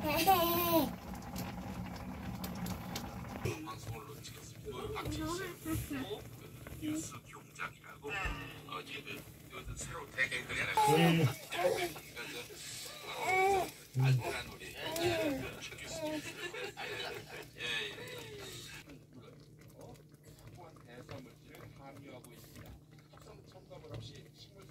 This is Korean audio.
방송을 찍었습니다. 박진씨 뉴스 경장이라고 새로 대개그를 해가지고 알뜰한 우리